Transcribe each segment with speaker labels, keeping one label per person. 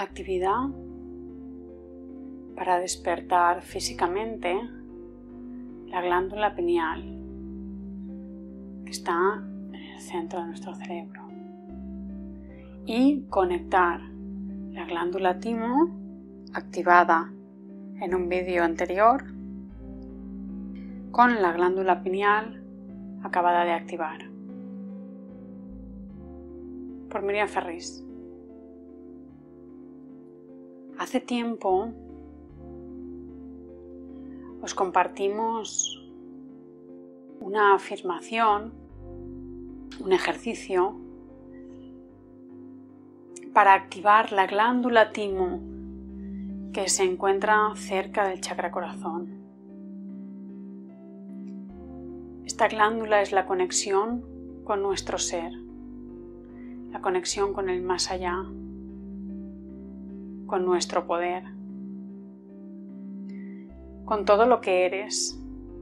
Speaker 1: actividad para despertar físicamente la glándula pineal que está en el centro de nuestro cerebro y conectar la glándula timo activada en un vídeo anterior con la glándula pineal acabada de activar por Miriam Ferris. Hace tiempo os compartimos una afirmación, un ejercicio para activar la glándula timo que se encuentra cerca del chakra corazón. Esta glándula es la conexión con nuestro ser, la conexión con el más allá, con nuestro poder, con todo lo que eres.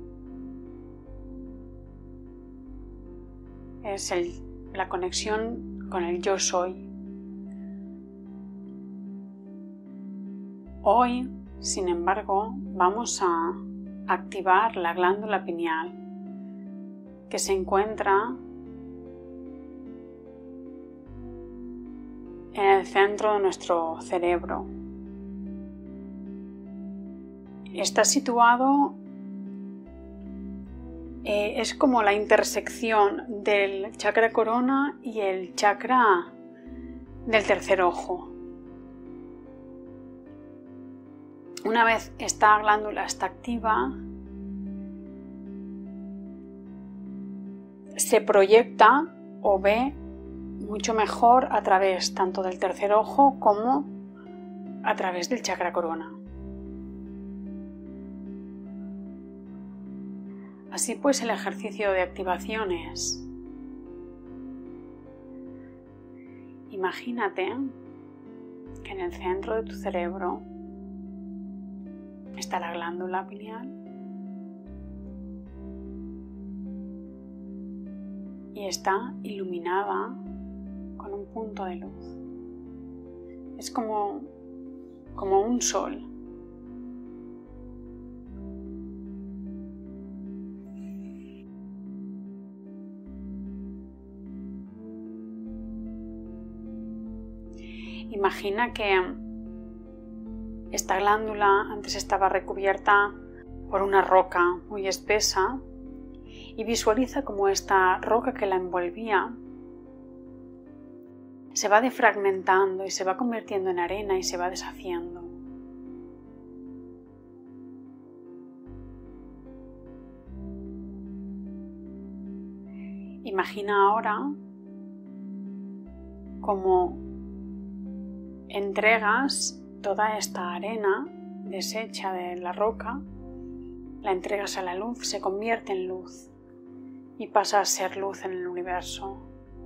Speaker 1: Es la conexión con el yo soy. Hoy, sin embargo, vamos a activar la glándula pineal que se encuentra en el centro de nuestro cerebro. Está situado, es como la intersección del chakra corona y el chakra del tercer ojo. Una vez esta glándula está activa, se proyecta o ve mucho mejor a través tanto del tercer ojo como a través del chakra corona. Así pues, el ejercicio de activación es: imagínate que en el centro de tu cerebro está la glándula pineal y está iluminada con un punto de luz. Es como un sol. Imagina que esta glándula antes estaba recubierta por una roca muy espesa y visualiza cómo esta roca que la envolvía se va defragmentando y se va convirtiendo en arena y se va deshaciendo. Imagina ahora cómo entregas toda esta arena deshecha de la roca, la entregas a la luz, se convierte en luz y pasa a ser luz en el universo.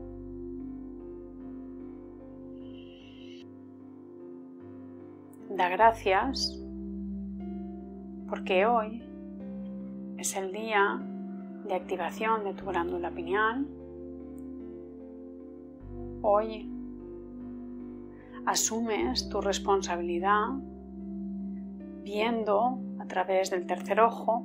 Speaker 1: Da gracias porque hoy es el día de activación de tu glándula pineal. Hoy asumes tu responsabilidad viendo a través del tercer ojo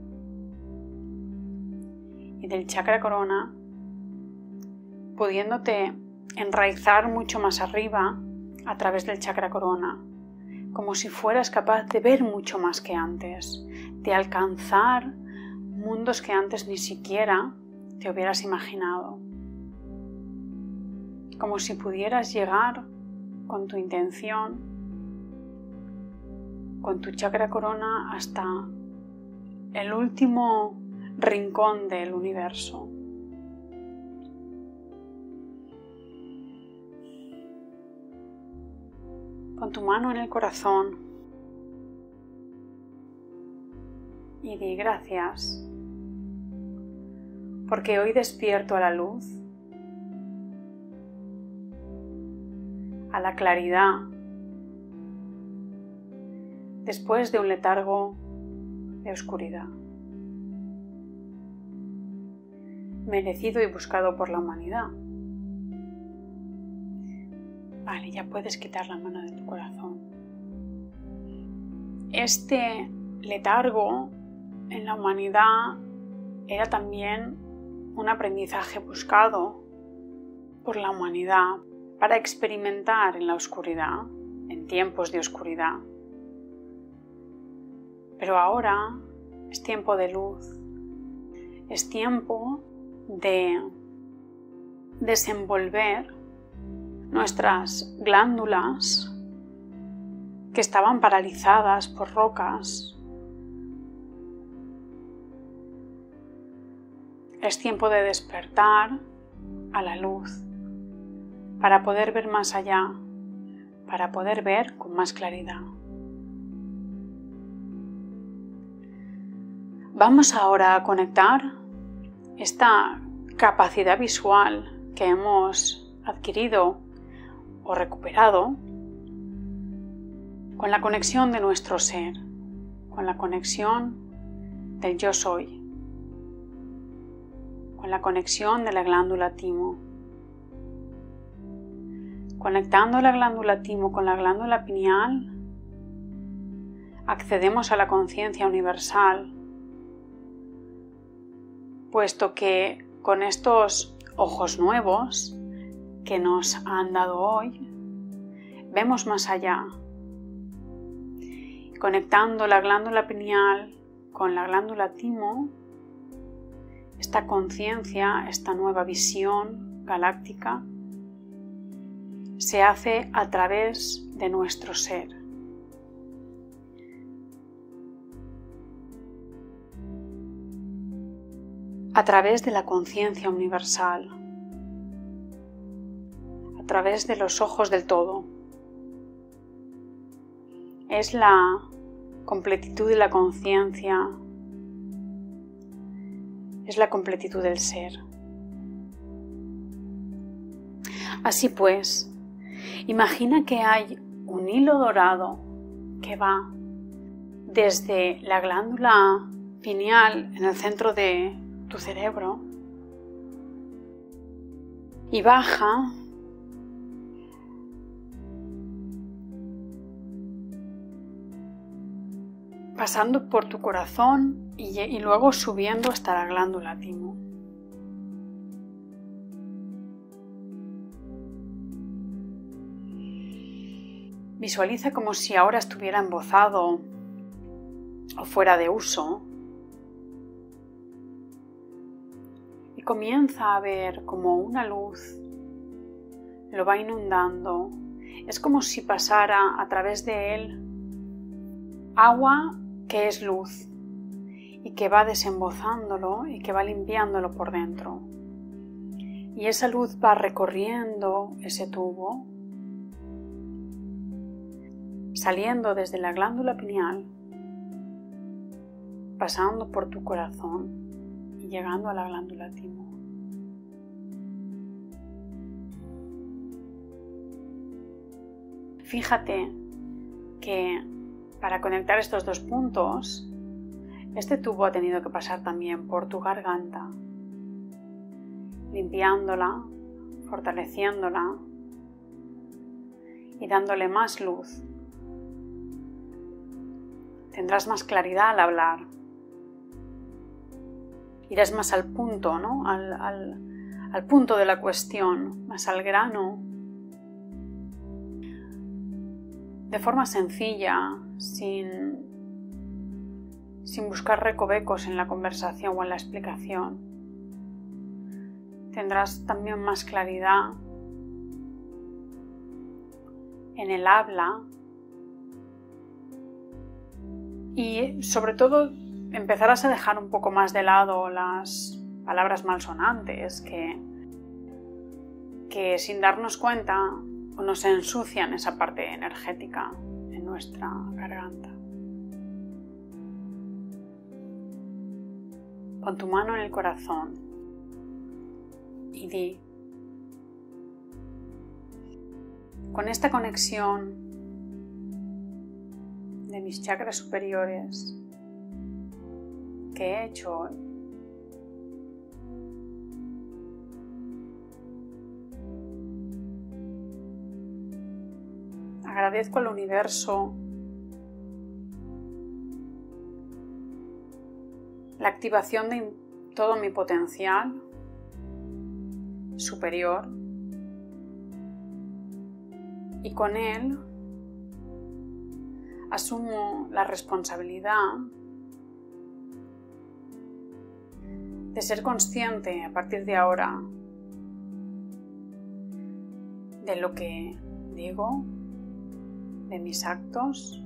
Speaker 1: y del chakra corona, pudiéndote enraizar mucho más arriba a través del chakra corona, como si fueras capaz de ver mucho más que antes, de alcanzar mundos que antes ni siquiera te hubieras imaginado, como si pudieras llegar con tu intención, con tu chakra corona hasta el último rincón del universo. Pon tu mano en el corazón y di gracias porque hoy despierto a la luz, a la claridad, después de un letargo de oscuridad, merecido y buscado por la humanidad. Vale, ya puedes quitar la mano de tu corazón. Este letargo en la humanidad era también un aprendizaje buscado por la humanidad para experimentar en la oscuridad, en tiempos de oscuridad. Pero ahora es tiempo de luz, es tiempo de desenvolver nuestras glándulas que estaban paralizadas por rocas. Es tiempo de despertar a la luz para poder ver más allá, para poder ver con más claridad. Vamos ahora a conectar esta capacidad visual que hemos adquirido o recuperado con la conexión de nuestro ser, con la conexión del yo soy, con la conexión de la glándula timo. Conectando la glándula timo con la glándula pineal, accedemos a la conciencia universal, puesto que con estos ojos nuevos que nos han dado hoy, vemos más allá. Conectando la glándula pineal con la glándula timo, esta conciencia, esta nueva visión galáctica, se hace a través de nuestro ser. A través de la conciencia universal, a través de los ojos del todo. Es la completitud de la conciencia, es la completitud del ser. Así pues, imagina que hay un hilo dorado que va desde la glándula pineal en el centro de tu cerebro y baja pasando por tu corazón y luego subiendo hasta la glándula timo. Visualiza como si ahora estuviera embozado o fuera de uso y comienza a ver como una luz lo va inundando. Es como si pasara a través de él agua que es luz y que va desembozándolo y que va limpiándolo por dentro. Y esa luz va recorriendo ese tubo, saliendo desde la glándula pineal, pasando por tu corazón y llegando a la glándula timo. Fíjate que para conectar estos dos puntos, este tubo ha tenido que pasar también por tu garganta, limpiándola, fortaleciéndola y dándole más luz. Tendrás más claridad al hablar. Irás más al punto, ¿no? Al punto de la cuestión, más al grano. De forma sencilla, sin buscar recovecos en la conversación o en la explicación. Tendrás también más claridad en el habla y sobre todo empezarás a dejar un poco más de lado las palabras malsonantes que sin darnos cuenta nos ensucian esa parte energética en nuestra garganta. Pon tu mano en el corazón y di: con esta conexión de mis chakras superiores que he hecho hoy, Agradezco al universo la activación de todo mi potencial superior y con él asumo la responsabilidad de ser consciente a partir de ahora de lo que digo, de mis actos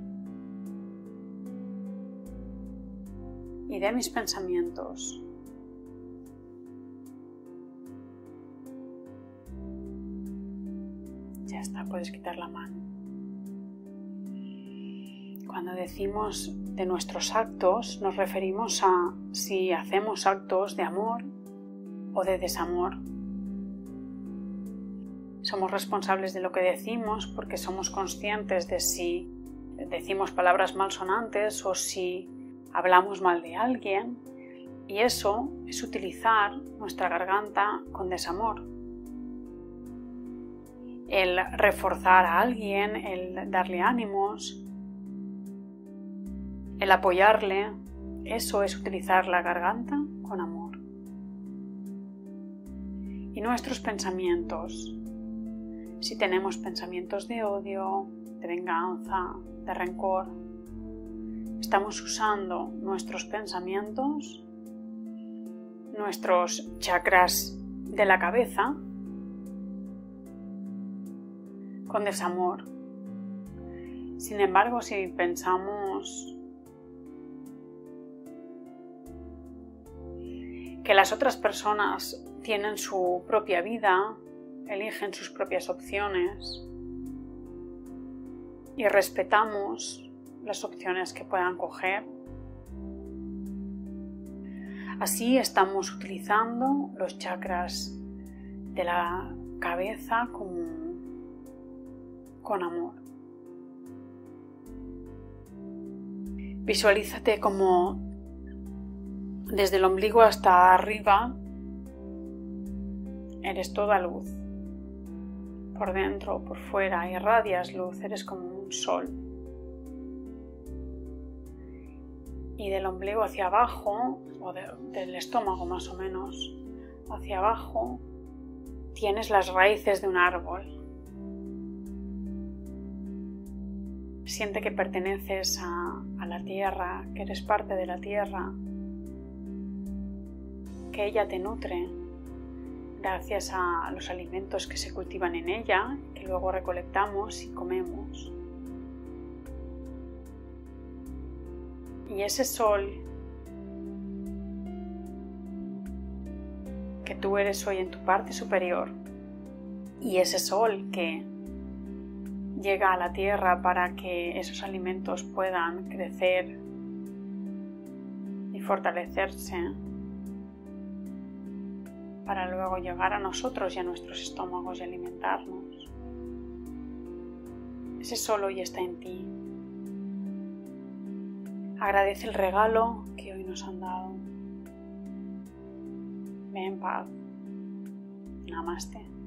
Speaker 1: y de mis pensamientos. Ya está, puedes quitar la mano. Cuando decimos de nuestros actos, nos referimos a si hacemos actos de amor o de desamor. Somos responsables de lo que decimos porque somos conscientes de si decimos palabras malsonantes o si hablamos mal de alguien, y eso es utilizar nuestra garganta con desamor. El reforzar a alguien, el darle ánimos, el apoyarle, eso es utilizar la garganta con amor. Y nuestros pensamientos, si tenemos pensamientos de odio, de venganza, de rencor, estamos usando nuestros pensamientos, nuestros chakras de la cabeza, con desamor. Sin embargo, si pensamos que las otras personas tienen su propia vida, eligen sus propias opciones y respetamos las opciones que puedan coger, así estamos utilizando los chakras de la cabeza con amor. Visualízate como desde el ombligo hasta arriba eres toda luz. Por dentro o por fuera irradias luz, eres como un sol. Y del ombligo hacia abajo, o del estómago más o menos, hacia abajo, tienes las raíces de un árbol. Siente que perteneces a la tierra, que eres parte de la tierra, que ella te nutre gracias a los alimentos que se cultivan en ella, que luego recolectamos y comemos. Y ese sol que tú eres hoy en tu parte superior, y ese sol que llega a la tierra para que esos alimentos puedan crecer y fortalecerse, para luego llegar a nosotros y a nuestros estómagos y alimentarnos. Ese sol hoy está en ti. Agradece el regalo que hoy nos han dado. Ve en paz. Namaste.